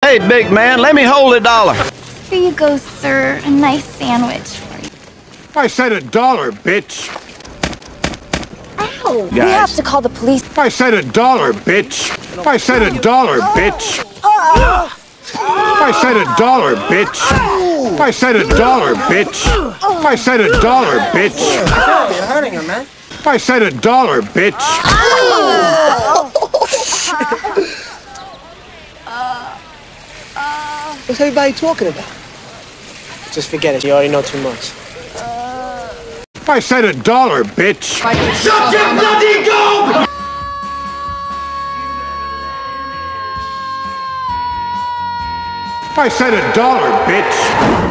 Hey, big man, let me hold $1. Here you go, sir. A nice sandwich for you. I said $1, bitch. Ow! Guys. We have to call the police. I said $1, bitch. I said $1, bitch. I said $1, bitch. I said $1, bitch. I said $1, bitch. You're hurting him, man. I said $1, bitch. What's everybody talking about? Just forget it. You already know too much. I said $1, bitch. Shut your bloody gob! I said $1, bitch.